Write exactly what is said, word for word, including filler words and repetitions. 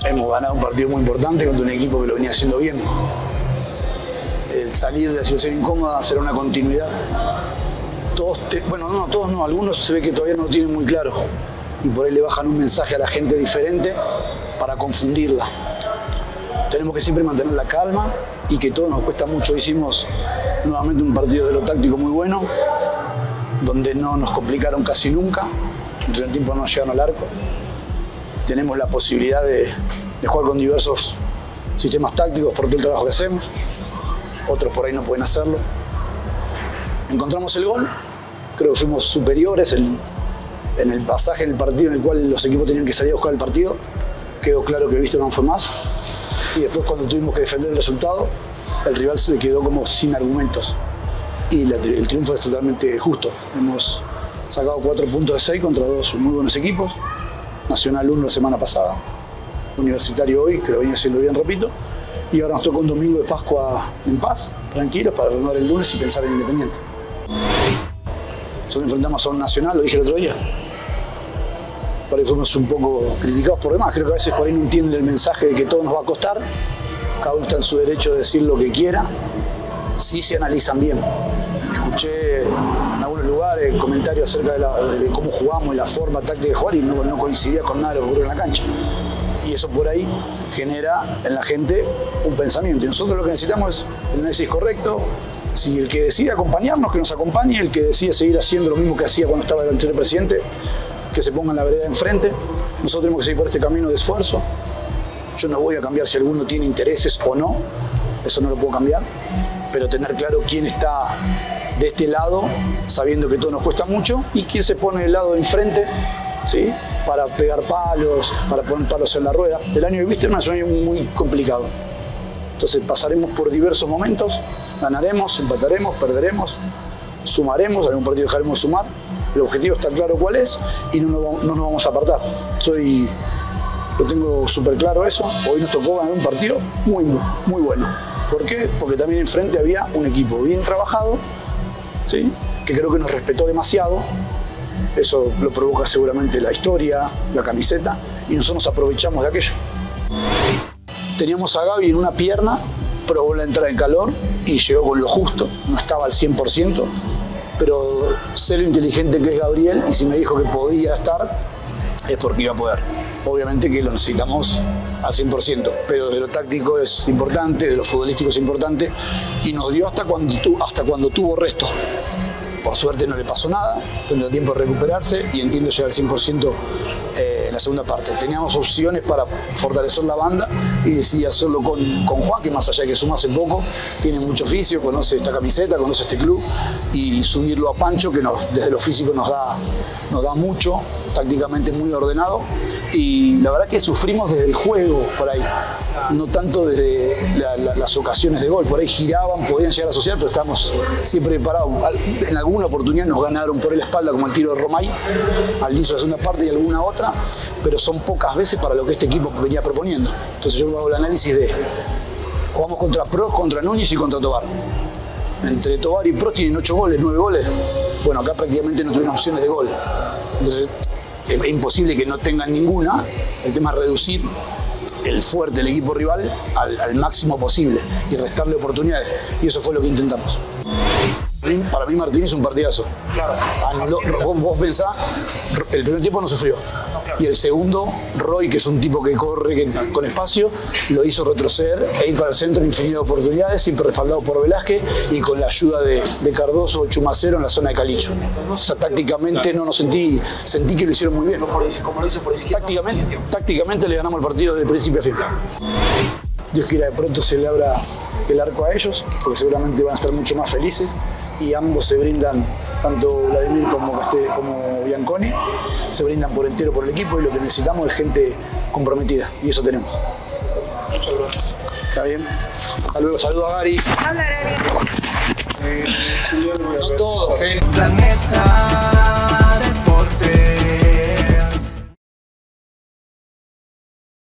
hemos ganado un partido muy importante contra un equipo que lo venía haciendo bien. El salir de la situación incómoda será una continuidad. Todos, te, bueno, no, todos no, algunos se ve que todavía no lo tienen muy claro y por ahí le bajan un mensaje a la gente diferente para confundirla. Tenemos que siempre mantener la calma y que todo nos cuesta mucho. Hicimos nuevamente un partido de lo táctico muy bueno, donde no nos complicaron casi nunca. En el primer tiempo no llegaron al arco. Tenemos la posibilidad de, de jugar con diversos sistemas tácticos por todo el trabajo que hacemos. Otros por ahí no pueden hacerlo. Encontramos el gol. Creo que fuimos superiores en, en el pasaje en el partido en el cual los equipos tenían que salir a buscar el partido. Quedó claro que Vísterman fue más. Y después, cuando tuvimos que defender el resultado, el rival se quedó como sin argumentos. Y la, el triunfo es totalmente justo. Hemos sacado cuatro puntos de seis contra dos muy buenos equipos. Nacional uno la semana pasada, Universitario hoy, que lo venía haciendo bien, repito. Y ahora nos toca un domingo de Pascua en paz, tranquilos, para renovar el lunes y pensar en Independiente. Solo enfrentamos a un Nacional, lo dije el otro día. Por ahí fuimos un poco criticados por demás. Creo que a veces por ahí no entienden el mensaje de que todo nos va a costar. Cada uno está en su derecho de decir lo que quiera. Sí se analizan bien. Escuché en algunos lugares comentarios acerca de, la, de cómo jugamos y la forma táctica de jugar y no, no coincidía con nada de lo que ocurrió en la cancha. Y eso por ahí genera en la gente un pensamiento. Y nosotros lo que necesitamos es el análisis correcto. Si el que decide acompañarnos, que nos acompañe. El que decide seguir haciendo lo mismo que hacía cuando estaba el anterior presidente, que se ponga en la vereda enfrente. Nosotros tenemos que seguir por este camino de esfuerzo. Yo no voy a cambiar si alguno tiene intereses o no. Eso no lo puedo cambiar. Pero tener claro quién está de este lado, sabiendo que todo nos cuesta mucho, y quién se pone del lado de enfrente, ¿sí?, para pegar palos, para poner palos en la rueda. El año de Vísterman es un año muy complicado. Entonces pasaremos por diversos momentos, ganaremos, empataremos, perderemos, sumaremos, algún partido dejaremos sumar. El objetivo está claro cuál es y no nos, no nos vamos a apartar. Soy, lo tengo súper claro eso. Hoy nos tocó ganar un partido muy, muy bueno. ¿Por qué? Porque también enfrente había un equipo bien trabajado, ¿sí?, que creo que nos respetó demasiado. Eso lo provoca seguramente la historia, la camiseta, y nosotros nos aprovechamos de aquello. Teníamos a Gaby en una pierna, probó la entrada en calor y llegó con lo justo, no estaba al cien por ciento, pero sé lo inteligente que es Gabriel, y si me dijo que podía estar, es porque iba a poder. Obviamente que lo necesitamos al cien por ciento, pero de lo táctico es importante, de lo futbolístico es importante, y nos dio hasta cuando, tu, hasta cuando tuvo resto. Por suerte no le pasó nada, tendrá tiempo de recuperarse y entiendo llegar al cien por ciento eh, en la segunda parte. Teníamos opciones para fortalecer la banda y decidí hacerlo con, con Juan, que más allá de que suma hace poco, tiene mucho oficio, conoce esta camiseta, conoce este club, y subirlo a Pancho, que nos, desde lo físico nos da, nos da mucho, tácticamente muy ordenado, y la verdad que sufrimos desde el juego por ahí, no tanto desde la, la, las ocasiones de gol. Por ahí giraban, podían llegar a asociar, pero estábamos siempre preparados. En alguna oportunidad nos ganaron por la espalda, como el tiro de Romay al inicio de la segunda parte, y alguna otra, pero son pocas veces para lo que este equipo venía proponiendo. Entonces yo hago el análisis de: jugamos contra Prost, contra Núñez y contra Tobar. Entre Tobar y Prost tienen ocho goles, nueve goles. Bueno, acá prácticamente no tuvieron opciones de gol. Entonces es imposible que no tengan ninguna. El tema es reducir el fuerte del equipo rival al, al máximo posible y restarle oportunidades. Y eso fue lo que intentamos. Para mí Martínez es un partidazo. Claro. Anuló, vos, vos pensás, el primer tiempo no sufrió. No, claro. Y el segundo, Roy, que es un tipo que corre que, con espacio, lo hizo retroceder e ir para el centro en infinidad de oportunidades, siempre respaldado por Velázquez y con la ayuda de, de Cardoso o Chumacero en la zona de Calicho. O sea, tácticamente no nos sentí, sentí que lo hicieron muy bien. Como lo hizo por izquierda. Tácticamente, tácticamente le ganamos el partido de principio a fin. Dios quiera de pronto se le abra el arco a ellos, porque seguramente van a estar mucho más felices. Y ambos se brindan, tanto Vladimir como, Castel, como Bianconi, se brindan por entero por el equipo, y lo que necesitamos es gente comprometida, y eso tenemos. Muchas gracias. ¿Está bien? Hasta luego, saludo a Gary. Habla, Gary. Eh, no todos, ¿eh? Planeta.